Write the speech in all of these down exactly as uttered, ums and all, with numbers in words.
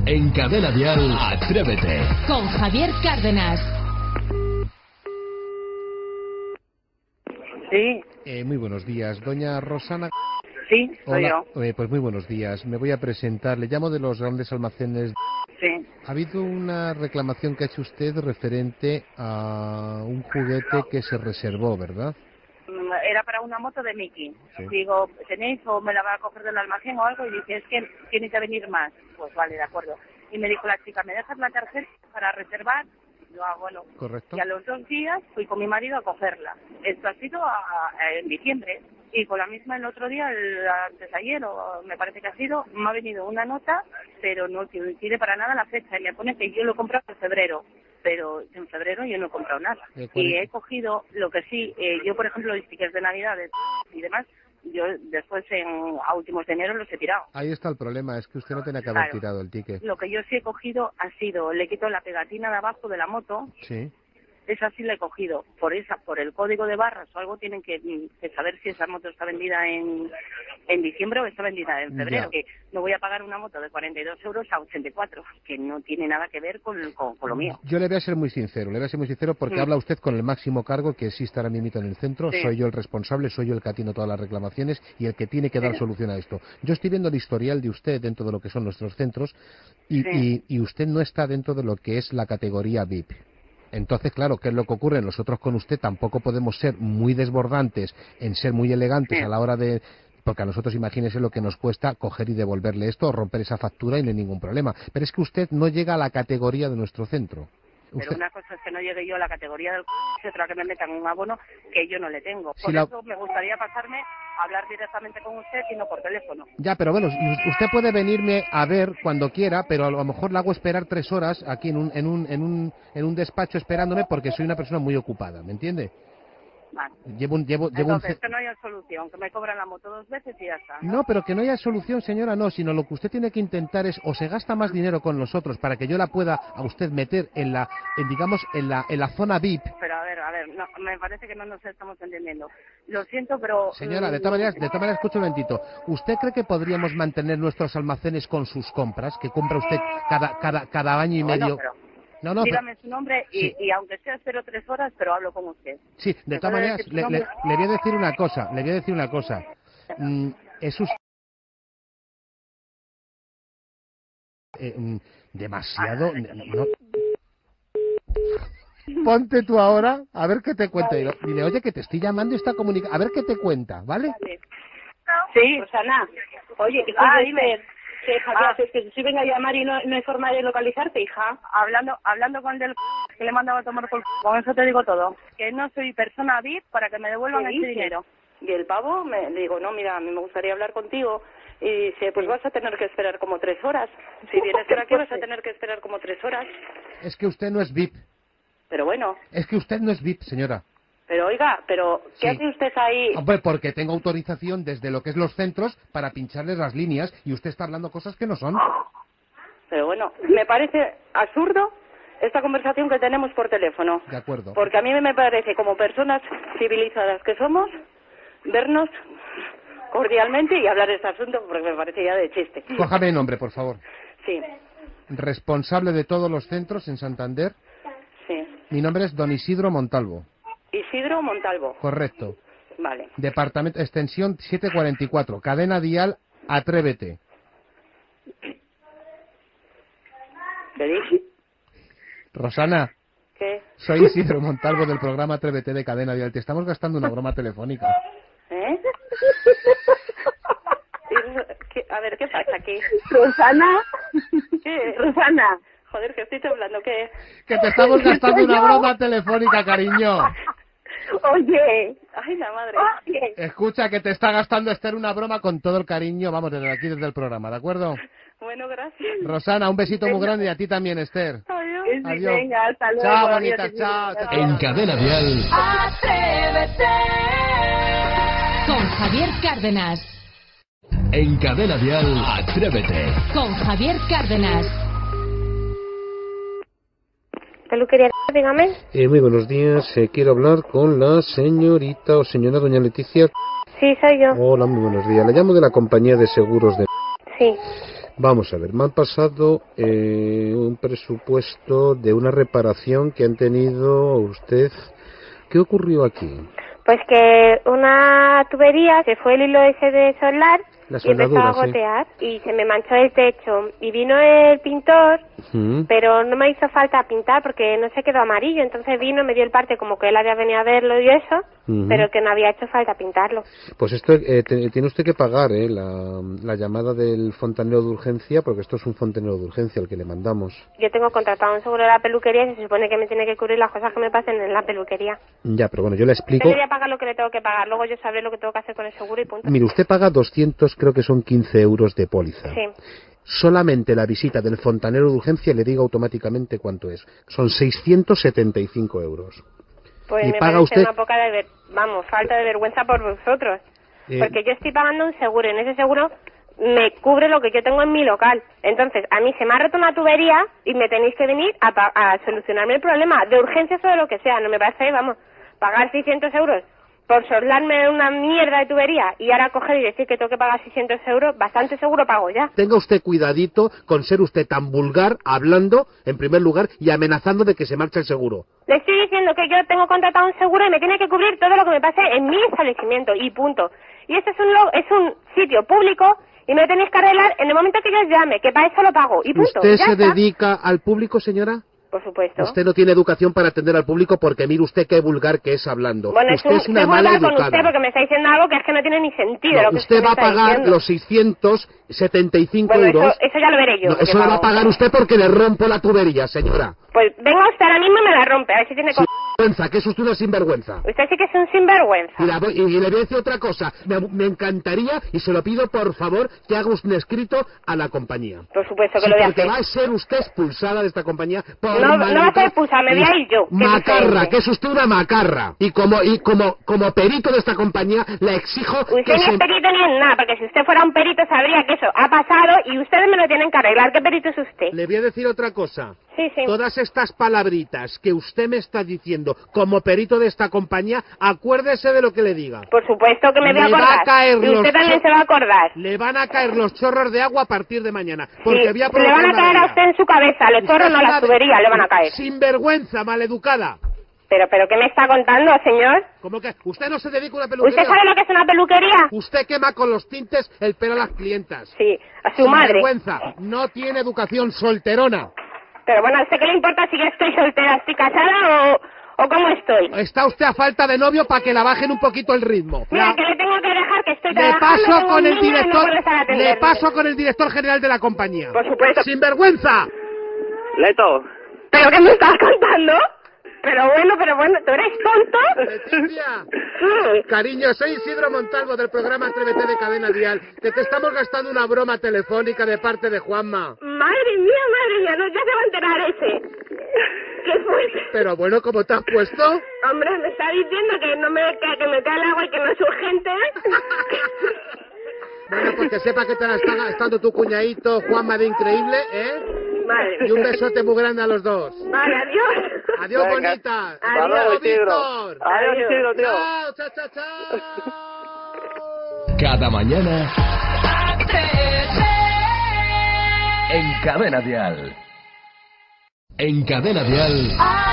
En Cadena Dial, Atrévete. Con Javier Cárdenas. Sí. Eh, muy buenos días, doña Rosana. Sí, soy Hola. yo. Eh, pues muy buenos días. Me voy a presentar. Le llamo de los grandes almacenes. Sí. Ha habido una reclamación que ha hecho usted referente a un juguete que se reservó, ¿verdad? Era para una moto de Mickey. Sí. Digo, ¿tenéis o me la va a coger del almacén o algo? Y dice, es que tiene que venir más. Pues vale, de acuerdo. Y me dijo la chica, ¿me dejas la tarjeta para reservar? Yo, ah, bueno. Correcto. Y a los dos días fui con mi marido a cogerla. Esto ha sido a, a, en diciembre. Y con la misma el otro día, el, antes de ayer, o me parece que ha sido, me ha venido una nota, pero no coincide para nada la fecha. Y me pone que yo lo he comprado en febrero. Pero en febrero yo no he comprado nada. Y he cogido lo que sí, eh, yo por ejemplo, los stickers de Navidad y demás, yo después en, a últimos de enero los he tirado. Ahí está el problema, es que usted no tenía que haber Claro. tirado el ticket. Lo que yo sí he cogido ha sido, le quito la pegatina de abajo de la moto. Sí. Esa sí la he cogido. Por esa, por el código de barras o algo tienen que, que saber si esa moto está vendida en, en diciembre o está vendida en febrero. Ya. Que no voy a pagar una moto de cuarenta y dos euros a ochenta y cuatro, que no tiene nada que ver con, con, con lo mío. Yo le voy a ser muy sincero, le voy a ser muy sincero porque Mm. habla usted con el máximo cargo que existe ahora mismo en el centro. Sí. Soy yo el responsable, soy yo el que atiendo todas las reclamaciones y el que tiene que dar Sí. solución a esto. Yo estoy viendo el historial de usted dentro de lo que son nuestros centros y, Sí. y, y usted no está dentro de lo que es la categoría V I P. Entonces, claro, ¿qué es lo que ocurre? Nosotros con usted tampoco podemos ser muy desbordantes en ser muy elegantes Sí. a la hora de... Porque a nosotros imagínese lo que nos cuesta coger y devolverle esto o romper esa factura y no hay ningún problema. Pero es que usted no llega a la categoría de nuestro centro. Pero Usted... una cosa es que no llegue yo a la categoría del c- y otra que me metan un abono que yo no le tengo. Si Por la- eso me gustaría pasarme a hablar directamente con usted y no por teléfono. Ya, pero bueno, y usted puede venirme a ver cuando quiera, pero a lo mejor le hago esperar tres horas aquí en un, en un, en un, en un despacho esperándome porque soy una persona muy ocupada, ¿me entiende? Vale. Llevo un, llevo, llevo un Entonces, ce- que no haya solución, que me cobran la moto dos veces y ya está. No, pero que no haya solución, señora, no, sino lo que usted tiene que intentar es o se gasta más dinero con nosotros para que yo la pueda a usted meter en la, en, digamos, en la, en la zona V I P. Pero a ver, a ver, no, me parece que no nos estamos entendiendo. Lo siento, pero... Señora, de mm, todas maneras, de todas maneras, escuche un momentito. ¿Usted cree que podríamos mantener nuestros almacenes con sus compras, que compra usted cada, cada, cada año y bueno, medio? pero No, no, pero- dígame su nombre y, Sí. y aunque sea espero tres horas, pero hablo con usted. Sí, de ¿Me todas puede maneras, decir su le, le- nombre? le voy a decir una cosa, le voy a decir una cosa. Mm, es usted eh, mm, demasiado... no- Ponte tú ahora, a ver qué te cuenta. Vale. Y Dile, oye, que te estoy llamando y está comunicando. A ver qué te cuenta, ¿vale? Sí. Rosana, oye, que Ah, soy dime. Esther. ¿Qué, hija, Ah. qué haces? Que si venga a llamar y no, no hay forma de localizarte, hija. Hablando hablando con el del c- que le mandaba a tomar por c- con eso te digo todo. Que no soy persona V I P para que me devuelvan ¿Qué ese dices? dinero. Y el pavo me le digo, no, mira, a mí me gustaría hablar contigo. Y dice, pues vas a tener que esperar como tres horas. Si vienes por aquí vas a tener que esperar como tres horas. Es que usted no es V I P. Pero bueno, Es que usted no es V I P, señora. pero oiga, pero ¿qué Sí. hace usted ahí? Hombre, porque tengo autorización desde lo que es los centros para pincharles las líneas y usted está hablando cosas que no son. Pero bueno, me parece absurdo esta conversación que tenemos por teléfono. De acuerdo. Porque a mí me parece, como personas civilizadas que somos, vernos cordialmente y hablar de este asunto, porque me parece ya de chiste. Cójame el nombre, por favor. Sí, Responsable de todos los centros en Santander. sí. Mi nombre es Don Isidro Montalvo. Isidro Montalvo. Correcto. Vale. Departamento, extensión setecientos cuarenta y cuatro. Cadena Dial, Atrévete. ¿Qué dije? Rosana, ¿Qué? soy Isidro Montalvo del programa Atrévete de Cadena Dial. Te estamos gastando una broma telefónica. ¿Eh? ¿Qué? A ver, ¿qué pasa aquí? Rosana. ¿Qué? Rosana. Joder, que estoy hablando, ¿qué? Que te estamos gastando una broma telefónica, cariño. Oye. Ay, la madre. Oye. Escucha, que te está gastando Esther una broma con todo el cariño, vamos, desde aquí, desde el programa, ¿de acuerdo? Bueno, gracias. Rosana, un besito muy grande y a ti también, Esther. Adiós. Adiós. Venga, hasta luego. Chao, Adiós, bonita, chao, chao, chao. En Cadena Dial, Atrévete. Con Javier Cárdenas. en Cadena Dial, Atrévete. Con Javier Cárdenas. Peluquería, dígame. Eh, muy buenos días, eh, quiero hablar con la señorita o señora doña Leticia. Sí, soy yo. Hola, muy buenos días. Le llamo de la compañía de seguros de... Sí. Vamos a ver, me han pasado eh, un presupuesto de una reparación que han tenido usted. ¿Qué ocurrió aquí? Pues que una tubería, se fue el hilo ese de soldar La y empezó a soldadura, sí. gotear y se me manchó el techo. Y vino el pintor, Mm. pero no me hizo falta pintar porque no se quedó amarillo. Entonces vino, me dio el parte como que él había venido a verlo y eso, Ujú. pero que no había hecho falta pintarlo. Pues esto eh, te- tiene usted que pagar eh, la, la llamada del fontanero de urgencia, porque esto es un fontanero de urgencia el que le mandamos. Yo tengo contratado un seguro de la peluquería y se supone que me tiene que cubrir las cosas que me pasen en la peluquería. Ya, pero bueno, yo le explico. Debería pagar lo que le tengo que pagar, luego yo sabré lo que tengo que hacer con el seguro y punto. Mire, usted paga doscientos, creo que son quince euros de póliza. Sí. Solamente la visita del fontanero de urgencia le digo automáticamente cuánto es. Son seiscientos setenta y cinco euros. Pues ¿Y me paga parece usted? una poca de ver... vamos, falta de vergüenza por vosotros. Eh, Porque yo estoy pagando un seguro y en ese seguro me cubre lo que yo tengo en mi local. Entonces, a mí se me ha roto una tubería y me tenéis que venir a, pa- a solucionarme el problema de urgencias o de lo que sea. No me parece, vamos, pagar seiscientos euros por soldarme una mierda de tubería y ahora coger y decir que tengo que pagar seiscientos euros, bastante seguro pago ya. Tenga usted cuidadito con ser usted tan vulgar hablando, en primer lugar, y amenazando de que se marcha el seguro. Le estoy diciendo que yo tengo contratado un seguro y me tiene que cubrir todo lo que me pase en mi establecimiento y punto. Y este es un, lo- es un sitio público y me lo tenéis que arreglar en el momento que yo os llame, que para eso lo pago y punto. ¿Usted Ya se está. dedica al público, señora? Por supuesto. Usted no tiene educación para atender al público porque mire usted qué vulgar que es hablando. Bueno, usted es, es un, una estoy mala vulgar con usted educada. porque me está diciendo algo que es que no tiene ni sentido No, lo que usted va a está pagar diciendo. los seiscientos setenta y cinco Bueno, euros. eso, eso ya lo veré yo. No, lo que eso lo va pago. a pagar usted porque le rompo la tubería, señora. Pues venga usted ahora mismo y me la rompe, a ver si tiene... co- Sinvergüenza, que es usted una sinvergüenza. Usted sí que es un sinvergüenza. Y, la voy- y le voy a decir otra cosa. Me, me encantaría, y se lo pido por favor, que haga un escrito a la compañía. Por supuesto que Sí, lo voy a porque hacer. va a ser usted expulsada de esta compañía por No, no va a maleducar- ser expulsada, me voy a ir yo, que es Macarra, diferente. que es usted una macarra. Y como y como como perito de esta compañía, le exijo Usted que ni se... es perito ni es nada, porque si usted fuera un perito sabría que eso ha pasado y ustedes me lo tienen que arreglar. ¿Qué perito es usted? Le voy a decir otra cosa. Sí, sí. Todas estas palabritas que usted me está diciendo como perito de esta compañía, acuérdese de lo que le diga. Por supuesto que me voy a Le va acordar. a caer y los usted también cho- se va a acordar. Le van a caer los chorros de agua a partir de mañana. Porque Sí, voy a le provocar van a una caer a avería. usted en su cabeza, los Usted chorros es no, una las de- tuberías le van a caer. Sinvergüenza, maleducada. Pero, pero, ¿qué me está contando, señor? ¿Cómo que usted no se dedica a una peluquería? ¿Usted sabe lo que es una peluquería? Usted quema con los tintes el pelo a las clientas. Sí, a su madre. Sinvergüenza, no tiene educación, solterona. Pero bueno, ¿a usted qué le importa si yo estoy soltera, estoy casada o, o cómo estoy? Está usted a falta de novio para que la bajen un poquito el ritmo. Mira, La- que le tengo que dejar que estoy Le trabajando, paso tengo con un el niño y no director, puedo estar le atenderle. paso con el director general de la compañía. Por supuesto. ¡Sinvergüenza! Leto, ¿Pero qué me estás contando? Pero bueno, pero bueno, ¿tú eres tonto? Leticia, Sí. cariño, soy Isidro Montalvo del programa Atrévete de Cadena Dial, que te estamos gastando una broma telefónica de parte de Juanma. Madre mía, madre mía, no, ya se va a enterar ese. ¿Qué fue? Pero bueno, ¿cómo te has puesto? Hombre, me está diciendo que no me que, que me cae el agua y que no es urgente. Bueno, pues que sepa que te la está gastando tu cuñadito Juanma de Increíble, ¿eh? Vale. Y un besote muy grande a los dos. Vale, adiós. Adiós, Venga. bonita. Adiós, hasta luego, Isidro. Víctor. Adiós, Isidro, tío. Chao, chao, chao, chao. Cada mañana en Cadena Dial. En Cadena Dial.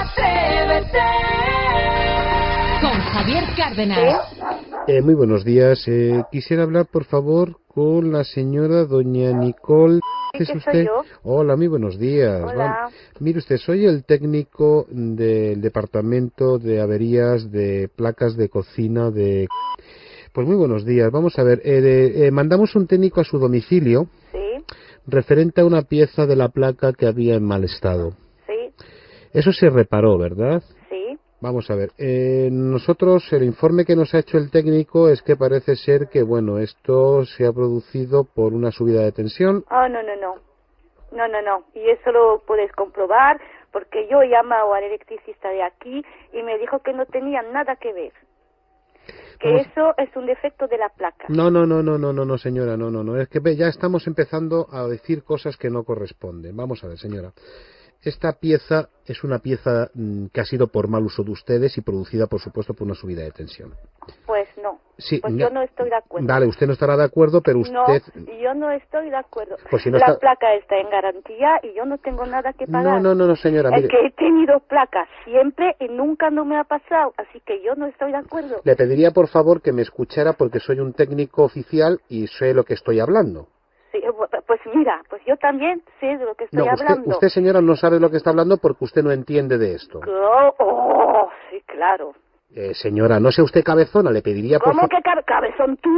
Con Javier Cárdenas. Eh, muy buenos días. Eh, quisiera hablar, por favor, con la señora doña Nicole. Sí, ¿Es que usted? soy yo. Hola, muy buenos días. Hola. Va- Mire usted, soy el técnico del departamento de averías de placas de cocina de... Pues muy buenos días. Vamos a ver, eh, de- eh, mandamos un técnico a su domicilio Sí, referente a una pieza de la placa que había en mal estado. sí, Eso se reparó, ¿verdad? sí. Vamos a ver, eh, nosotros, el informe que nos ha hecho el técnico es que parece ser que, bueno, esto se ha producido por una subida de tensión. Oh, no, no, no. No, no, no. Y eso lo puedes comprobar porque yo he llamado al electricista de aquí y me dijo que no tenía nada que ver. Que Vamos. eso es un defecto de la placa. No, no, no, no, no, no, no, señora, no, no, no, es que ve, ya estamos empezando a decir cosas que no corresponden. Vamos a ver, señora. Esta pieza es una pieza mm, que ha sido por mal uso de ustedes y producida, por supuesto, por una subida de tensión. Pues no. Sí, pues ya, yo no estoy de acuerdo. Vale, usted no estará de acuerdo, pero usted... No, yo no estoy de acuerdo. Pues si no la está... placa está en garantía y yo no tengo nada que pagar. No, no, no, no señora, Es mire... que he tenido placas siempre y nunca no me ha pasado, así que yo no estoy de acuerdo. Le pediría, por favor, que me escuchara porque soy un técnico oficial y sé lo que estoy hablando. Sí, pues mira, pues yo también sé de lo que estoy No, usted, hablando. usted, señora, no sabe lo que está hablando porque usted no entiende de esto. Oh, oh, sí, claro. Eh, señora, no sea usted cabezona, le pediría por ¿Cómo favor... que cabe cabezón tú?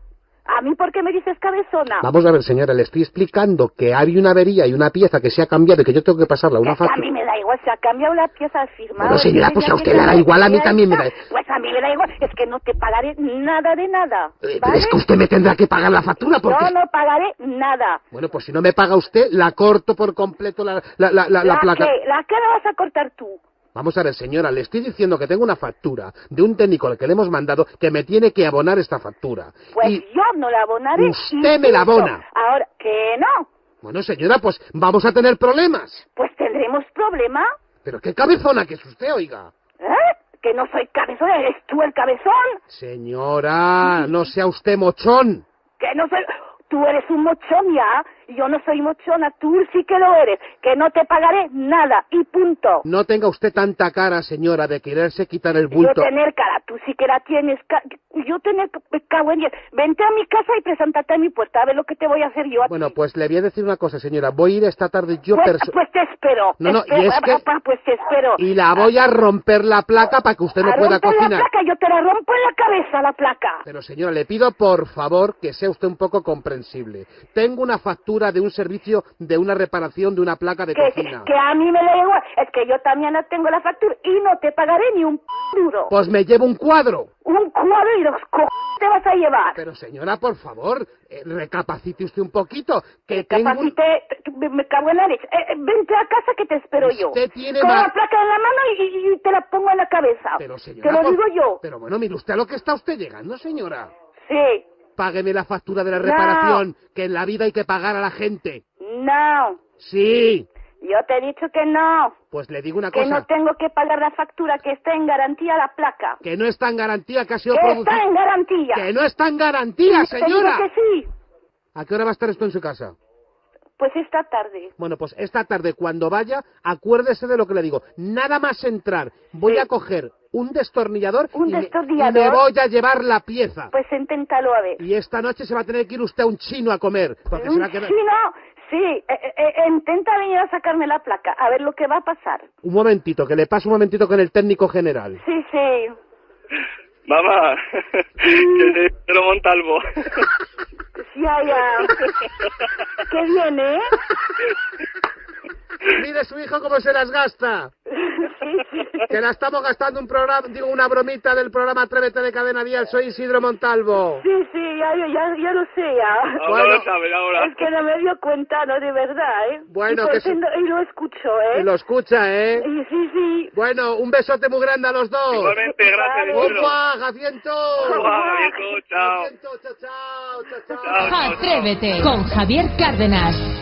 ¿A mí por qué me dices cabezona? Vamos a ver, señora, le estoy explicando que hay una avería y una pieza que se ha cambiado y que yo tengo que pasarla a una Es que a factura. mí me da igual, se ha cambiado la pieza firmada. Bueno, señora, pues a usted le da igual, a mí también me da... Pues a mí me da igual, es que no te pagaré nada de nada, Eh, ¿vale? Pero es que usted me tendrá que pagar la factura porque... Yo no pagaré nada. Bueno, pues si no me paga usted, la corto por completo la, la, la, la, la placa. ¿Qué? ¿La qué la vas a cortar tú? Vamos a ver, señora, le estoy diciendo que tengo una factura de un técnico al que le hemos mandado que me tiene que abonar esta factura. Pues Y yo no la abonaré. usted me la abona. Ahora, ¿que no? Bueno, señora, pues vamos a tener problemas. Pues tendremos problema. Pero qué cabezona que es usted, oiga. ¿Eh? Que no soy cabezón, ¿eres tú el cabezón? Señora, no sea usted mochón. Que no soy... Tú eres un mochón ya, y yo no soy mochona, tú sí que lo eres, que no te pagaré nada, y punto. No tenga usted tanta cara, señora, de quererse quitar el Yo bulto. tener cara, tú sí que la tienes, ca- yo tener, me cago en diez. Vente a mi casa y preséntate a mi puerta, a ver lo que te voy a hacer yo a Bueno, ti. pues le voy a decir una cosa, señora. Voy a ir esta tarde yo Pues, perso- pues te espero. No, no, espero, y es que- papá, pues te espero. Y la voy a romper la placa para que usted no A pueda romper cocinar. la placa, yo te la rompo en la cabeza, la placa. Pero señora, le pido por favor que sea usted un poco comprensible. Tengo una factura de un servicio de una reparación de una placa de Que, cocina. que a mí me da igual, es que yo también tengo la factura y no te pagaré ni un p duro. Pues me llevo un cuadro. Un cuadro y los co te vas a llevar. Pero señora, por favor, eh, recapacite usted un poquito. Que Capaz tengo... si te, te- me, me cago en la leche. Eh, eh, vente a casa que te espero yo. Usted tiene Con ma- la placa en la mano y, y- y te la pongo en la cabeza. Pero señora, te lo por- digo yo. Pero bueno, mire usted a lo que está usted llegando, señora. Sí. Págueme la factura de la No. reparación, que en la vida hay que pagar a la gente. No. Sí. Yo te he dicho que no. Pues le digo una Que cosa. no tengo que pagar la factura, que está en garantía la placa. Que no está en garantía, que ha sido Que producida. está en garantía. Que no está en garantía, Te digo señora. que sí. ¿A qué hora va a estar esto en su casa? Pues esta tarde. Bueno, pues esta tarde cuando vaya, acuérdese de lo que le digo. Nada más entrar, voy Sí. a coger un destornillador, ¿Un y, me- destornillador? y me voy a llevar la pieza. Pues inténtalo a ver. Y esta noche se va a tener que ir usted a un chino a comer. Porque se Un va a quedar... chino, sí, eh, eh, eh, intenta venir a sacarme la placa, a ver lo que va a pasar. Un momentito, que le paso un momentito con el técnico general. Sí, sí. Mamá, que es Pedro Montalvo. Ya, ya. ¿Qué viene, eh? Mire su hijo cómo se las gasta. Sí, sí. Que la estamos gastando un programa, digo, una bromita del programa Atrévete de Cadena Dial. Soy Isidro Montalvo. Sí, sí, ya, ya, ya, ya lo sé, ya. Ahora Bueno. lo sabe, ahora. Es que no me dio cuenta, no, de verdad, ¿eh? Bueno, y, que pues, sí. y lo escucho, ¿eh? Y lo escucha, ¿eh? Y sí, sí. Bueno, un besote muy grande a los dos. Igualmente, gracias, Isidro. ¡Opa, Jaciento! Guau, viejo, chao. Jaciento, chao, chao, chao, chao. Chao, chao, chao. Atrévete con Javier Cárdenas.